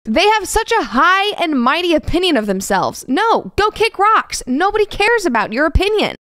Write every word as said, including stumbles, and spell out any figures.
They have such a high and mighty opinion of themselves. No, go kick rocks. Nobody cares about your opinion.